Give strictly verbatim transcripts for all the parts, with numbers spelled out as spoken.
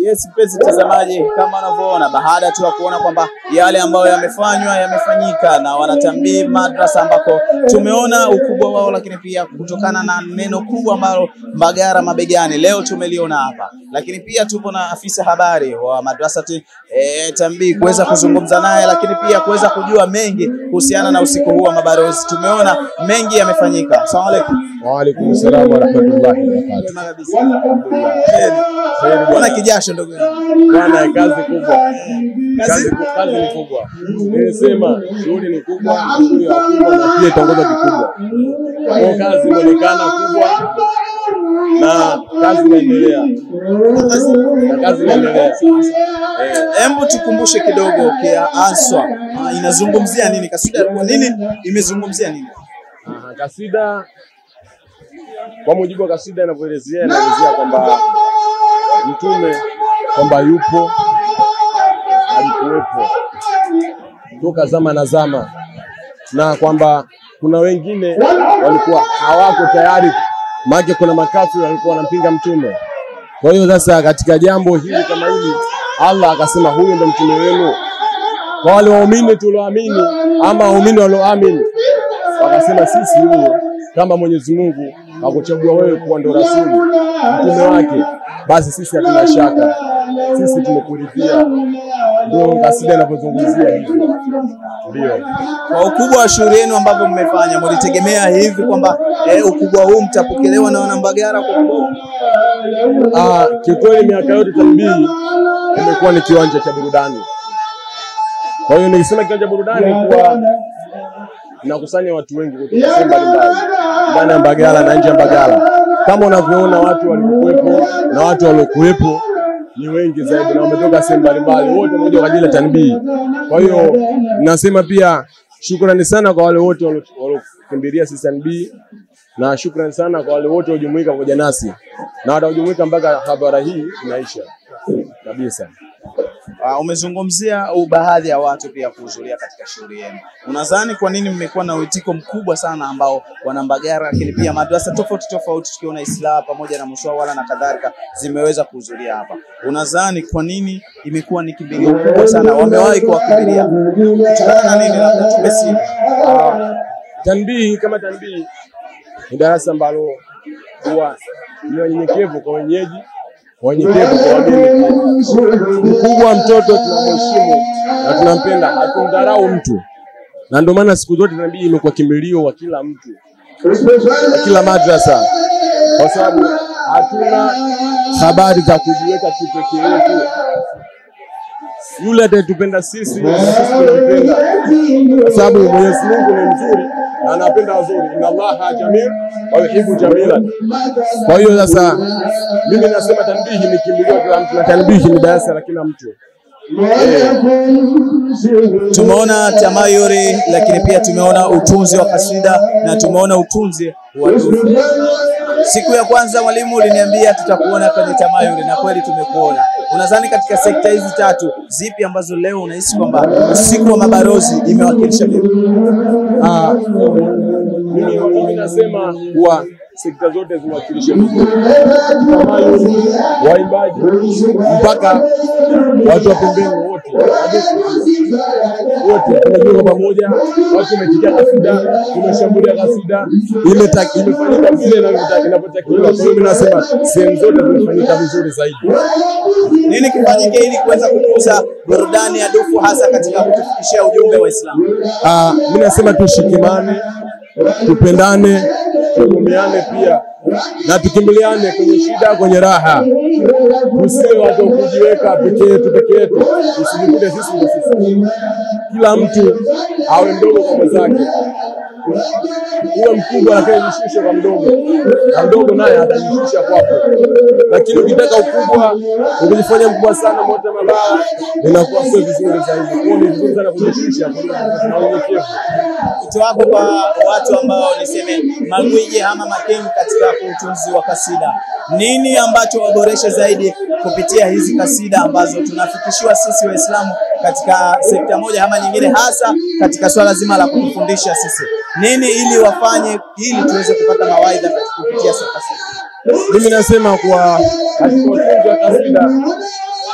Yes, mpenzi mtazamaji, kama unavyoona baada tu ya kuona kwamba yale ambayo yamefanywa yamefanyika na wanatambii madrasa ambako tumeona ukubwa wao, lakini pia kutokana na neno kubwa ambalo Mbagala Mabegani leo tumeliona hapa, lakini pia tupo na afisa habari wa madrasa e, tambii kuweza kuzungumza naye, lakini pia kuweza kujua mengi kuhusiana na usiku huu wa mabarozi. Tumeona mengi yamefanyika. Asalamu alaykum. Wa alaykum salaam wa rahmatullahi wa barakatuh. Bwana kijasho ndugu yangu. Bwana kazi kubwa. Kazi kazi ni kubwa. Nimesema shughuli ni kubwa, shughuli ya kubwa na pia itaongoza kikubwa. Kwa kazi inaonekana kubwa na kazi inaendelea. Kazi na kazi inaendelea. Hebu tukumbushe kidogo kia answa. Inazungumzia nini kasida? Kwa nini imezungumzia nini? Aha, kasida kwa mujibu wa kasida inavyoelezea inaelezea kwamba Mtume kwamba yupo, alikuwepo toka zama na zama, na kwamba kuna wengine walikuwa hawako tayari, maana kuna makafiri walikuwa wanampinga Mtume. Kwa hiyo sasa katika jambo hili kama hili Allah akasema huyu ndio mtume wenu. Kwa wale waumini tulioamini ama waumini walioamini wakasema sisi huyo kama Mwenyezi Mungu akuchagua wewe kuwa ndo rasuli mtume wake, basi sisi hatuna shaka, sisi tumekuridhia. Ndio kasida inapozungumzia hivyo. Ndio kwa ukubwa wa shughuli yenu ambavyo mmefanya, mlitegemea hivi kwamba eh, ukubwa huu mtapokelewa na wana Mbagala kwa kubwa? Ah, kikweli miaka yote tambii imekuwa ni kiwanja cha burudani. Kwa hiyo nikisema kiwanja cha burudani kwa nakusanya watu wengi kutoka sehemu mbalimbali ndani ya Mbagala na nje ya Mbagala. Kama unavyoona watu walikuwepo na watu waliokuwepo ni wengi zaidi na wametoka sehemu mbalimbali, wote wamekuja kwa ajili ya tanbii. Kwa hiyo nasema pia shukrani sana kwa wale wote waliokimbilia sisi tanbii, na shukrani sana kwa wale wote waliojumuika pamoja nasi na watajumuika mpaka habari hii inaisha kabisa. Uh, umezungumzia baadhi ya watu pia kuhudhuria katika shughuli yenu. Unadhani kwa nini mmekuwa na uitiko mkubwa sana ambao wana Mbagala, lakini pia madrasa tofauti tofauti tukiona Islam pamoja na Muswawala na kadhalika zimeweza kuhudhuria hapa? Unadhani kwa nini imekuwa ni kimbilio kubwa sana, wamewahi kuwakimbilia? Kutokana na nini? Labda tumesi uh, tanbii kama tanbii ni darasa ambalo huwa ni wanyenyekevu kwa wenyeji, wanyenyekevu kwa wageni. Mkubwa mtoto tunamheshimu na tunampenda, hatumdharau mtu. Na ndio maana siku zote nabii imekuwa kimbilio wa kila mtu, wa kila madrasa, kwa sababu hatuna habari za kujiweka kipekee yetu. Yule atatupenda sisi, sisi tunampenda, kwa sababu Mwenyezi Mungu ni mzuri na anapenda wazuri. Inna Allaha jamil wa yuhibbu jamilan. Kwa hiyo sasa mimi nasema tanbihi ni kimbilio kila mtu, na tanbihi ni darasa la kila mtu. Tumeona tamayuri, lakini pia tumeona utunzi wa kasida na tumeona utunzi wa dufu. Siku ya kwanza mwalimu uliniambia tutakuona kwenye tamayuri, na kweli tumekuona. Unadhani katika sekta hizi tatu zipi ambazo leo unahisi kwamba usiku wa mabarozi imewakilisha vipi? Ah, mimi mimi nasema kwa sekta zote zimewakilisha vizuri. Waimbaji mpaka watu wa pembeni wote wote tunajua pamoja, watu wametikia kasida, tumeshambulia kasida, imefanyika vile inavyotakiwa. Kwa hiyo mimi nasema sehemu zote zimefanyika vizuri zaidi. Nini kifanyike ili kuweza kukuza burudani ya dufu hasa katika kutufikishia ujumbe wa Islam? Ah, mimi nasema tushikamane, tupendane, tuvumiane pia, na tukimbiliane kwenye shida, kwenye raha. Tusiwe watu kujiweka pekee yetu pekee yetu, tusijikute sisi ndio sisi. Kila mtu awe mdogo kwa mwenzake, uwe mkubwa lakini jishushe kwa mdogo, na mdogo naye atajishusha kwako. Lakini ukitaka ukubwa, ukijifanya mkubwa sana moto mabaya, inakuwa sio vizuri zaidi. Kwa hiyo ni vizuri sana kujishusha na unyenyekevu. Kitu wako kwa watu ambao niseme magwiji ama makengu katika utunzi wa kasida, nini ambacho waboreshe zaidi kupitia hizi kasida ambazo tunafikishiwa sisi Waislamu katika sekta moja ama nyingine, hasa katika swala zima la kutufundisha sisi? Nini ili wafanye ili tuweze kupata mawaidha kupitia kasida? Mimi nasema kwa katika utunzi wa kasida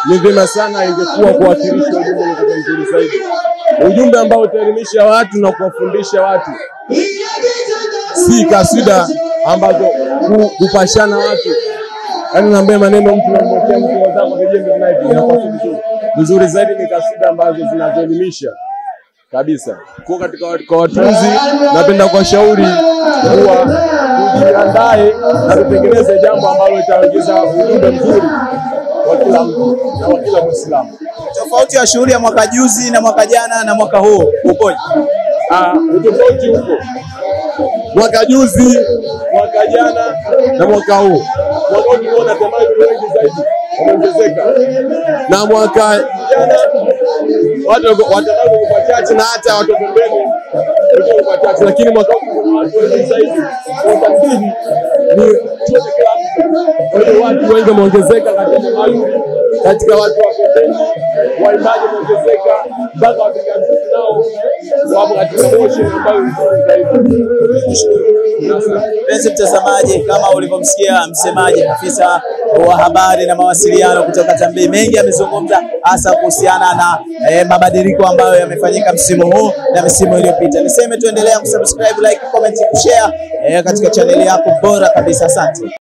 ni vyema sana ingekuwa kuwakilisha ujumbe uliokuwa mzuri zaidi, ujumbe ambao utaelimisha watu na kuwafundisha watu, si kasida ambazo kupashana watu. Yaani naambia maneno mtu anamwekea mtu wazako vijembe vinaipi inakuwa vizuri. Nzuri zaidi ni kasida ambazo zinazoelimisha kabisa. Kwa katika kwa watunzi napenda kuwashauri kuwa kujiandae na kutengeneza jambo ambalo litaongeza ujumbe mzuri kwa kila mtu na kwa kila Muislamu. Tofauti ya shughuli ya mwaka juzi na mwaka jana na mwaka huu upoje? Ah, tofauti huko. Mwaka juzi, mwaka jana na mwaka huu. Mwaka huu tunaona tamaa wengi zaidi wameongezeka. Na mwaka jana watu watamani kwa chache na hata watu pembeni watu kwa chache, lakini mwaka huu kuna watu wengi zaidi. Kwa sababu ni chote kila mtu. Watu wengi wameongezeka katika mahali, katika watu wa pembeni, waimbaji wameongezeka, mpaka wapiga muziki nao wapo katika motion ambayo ni zaidi. Mpenzi mtazamaji, kama ulivyomsikia msemaji afisa wa habari na mawasiliano kutoka Tambii, mengi amezungumza hasa kuhusiana na eh, mabadiliko ambayo yamefanyika msimu huu na msimu iliyopita. Niseme tuendelea kusubscribe, like, comment, kushare eh, katika channel yako bora kabisa. Asante.